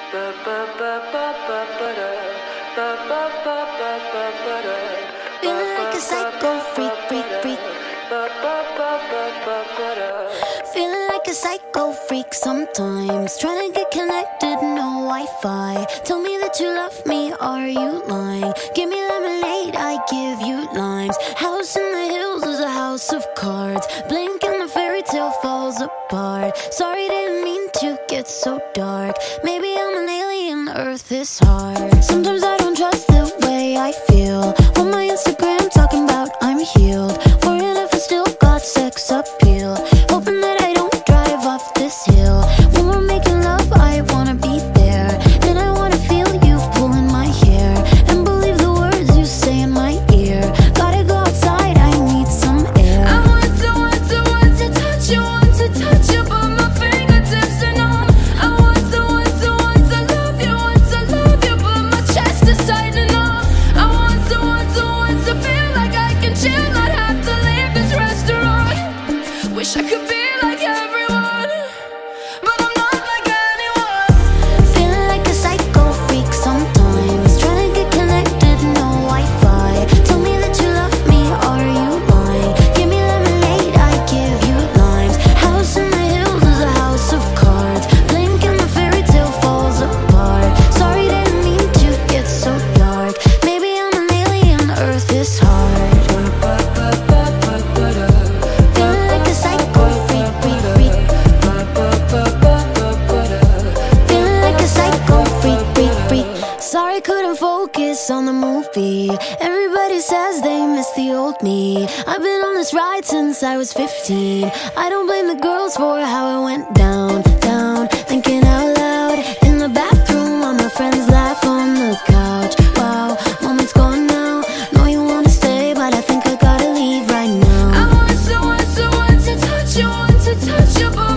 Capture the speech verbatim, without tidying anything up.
Feeling like a psycho freak, freak, freak. Feeling like a psycho freak sometimes. Trying to get connected, no Wi-Fi. Tell me that you love me, are you lying? Give me lemonade, I give you limes. House in the hills is a house of cards. Blink and the fairy tale falls apart. Sorry, didn't mean to get so dark. Maybe I'm an alien, Earth is hard. Sometimes I don't trust the way I feel. On my Instagram talking about I'm healed. Worrying if I still got sex appeal. Hoping that I don't drive off this hill. When we're making love, I wanna be there. And I wanna feel you pulling my hair. And believe the words you say in my ear. Gotta go outside, I need some air. I want to, want to, want to touch you, want to touch you, but my fingertips are numb. I want to, want to, want to love you, want to love you, but my chest is tightening up. I want to, want to, want to feel like I can chill, not have to leave this restaurant. Wish I could be like everyone, but I'm not like anyone. Feeling like a psycho freak sometimes. Trying to get connected, no Wi-Fi. Tell me that you love me, are you lying? Give me lemonade, I give you limes. House in the hills is a house of cards. Blink and the fairy tale falls apart. Sorry, didn't mean to get so dark. Maybe I'm an alien, Earth is hard. Feeling like a psycho freak, freak, freak. Feeling like a psycho freak, freak, freak. Sorry, couldn't focus on the movie. Everybody says they miss the old me. I've been on this ride since I was fifteen. I don't blame the girls for how it went down, down. Thinking out loud in the bathroom while my friends laugh on the couch. Wow, moment's gone now. Know you wanna stay, but I think I gotta leave right now. I want to, want to, want to touch you, want to touch you, but